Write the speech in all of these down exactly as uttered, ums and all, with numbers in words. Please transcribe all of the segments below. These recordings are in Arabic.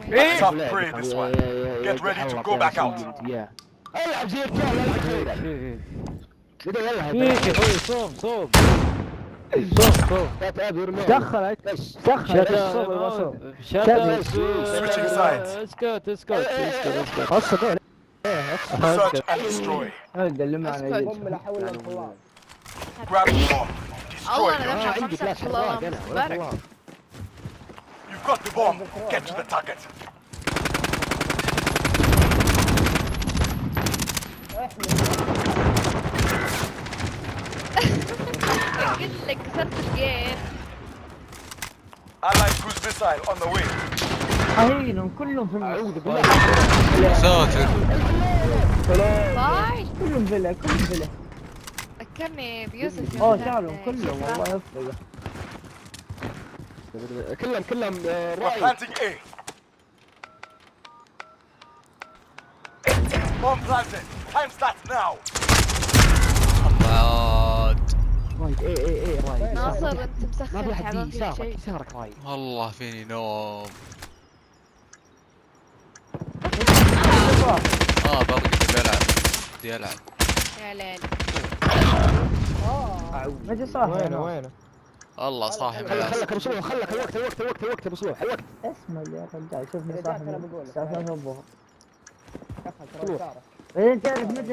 ايه Tough prey this one. Get ready to go back out. العب زي الرجال العب خيرك. كذا يلا فيك يا اخوي صوم صوم صوم صوم دخلت دخلت الصوم الوصول Switching sides. اسكت اسكت اسكت اسكت اصلا Search and destroy. قلنا على Grab the bomb. Destroy والله the انا objective. دافع خمسة في الله مبارك. You've got the bomb. Get to the target. قلت لك كسرت الجيم. Allied cruise missile on the way. هينهم كلهم في اعوذ بالله ساتر. باي. كلهم فيلا كلهم فيلا ذكرني بيوسف. اوه شعرهم كلهم والله يفرق كلهم كلهم We're رأي planting A. Bomb planted. Time starts now. بعد رايد ايه ايه ايه رايد ناصر انت ما في مسخر احد تعبان يجي فيك يسارك شيء. يسارك رايد والله فيني نوم. اه برقد بلعب بدي العب. يا ليل. ما جا صاحي وينه وينه الله صاحب خلك ياسر. خلك ابو صلوح خلك الوقت الوقت الوقت الوقت ابو صلوح الوقت اسمع يا رجال شوفني صاحي الساعة ثلاثة الظهر بعدين تعرف متى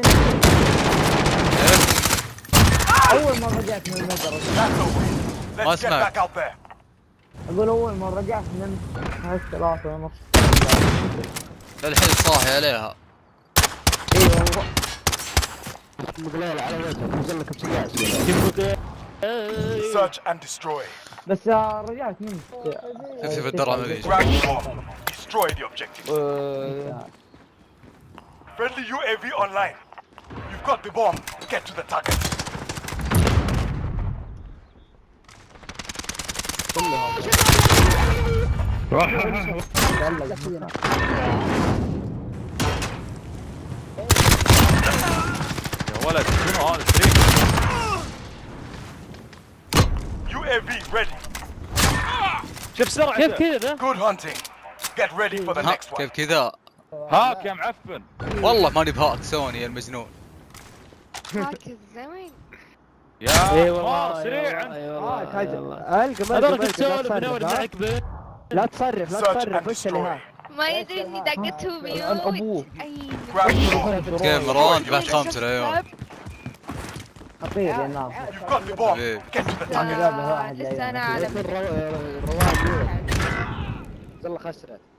اول ما رجعت من المدرسة That's over. Let's get Masma. back out there. اقول اول ما رجعت من الثلاثة ونص للحين صاحي عليها. اي والله مقلال على وجهك نزل لك بسياس Search and destroy. بس رجعت من شفت في الدرع ما Grab the bomb. Destroy the objective. Friendly U A V online. You've got the bomb. Get to the target. يا ولد شنو هذا فريق؟ U A V ready. شوف سرعته كيف كذا؟ Good hunting. Get ready for the ها next one. كيف كذا؟ هاك يا معفن. والله ماني بهاك سوني يا المجنون. هاك الزمن. يا اي ما والله سريعا. القى هذول كنت تسولف من اول معك ب لا تصرف لا Search تصرف and وش اللي ها destroy. ما يدري اني دقته ميوت. اي Grab the bomb. كيف مروان بعد خمسة اليوم. خطير يا ناس You've got the bomb. Get to the target. لسه انا اعلم. رواد يلا خسرت